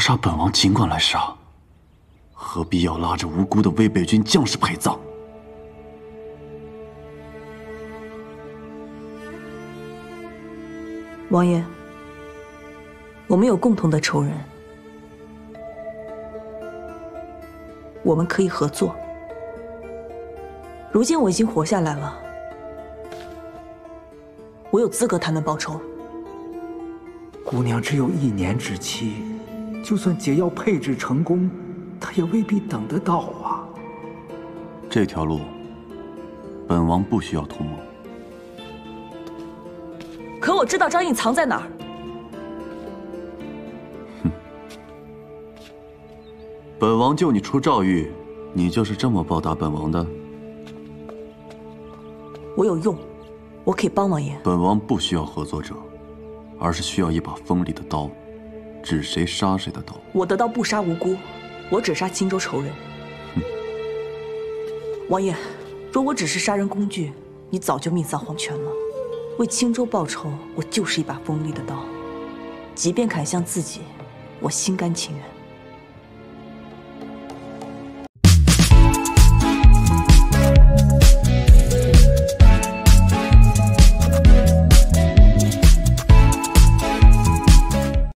杀本王尽管来杀，何必要拉着无辜的魏北军将士陪葬？ 王爷，我们有共同的仇人，我们可以合作。如今我已经活下来了，我有资格谈谈报仇。 姑娘只有1年之期，就算解药配置成功，她也未必等得到啊。 这条路，本王不需要同盟。 可我知道张印藏在哪儿。 哼，本王救你出诏狱，你就是这么报答本王的？ 我有用，我可以帮王爷。 本王不需要合作者，而是需要一把锋利的刀，指谁杀谁的刀。 我的刀不杀无辜，我只杀青州仇人。王爷，若我只是杀人工具，你早就命丧黄泉了。为青州报仇，我就是一把锋利的刀，即便砍向自己，我心甘情愿。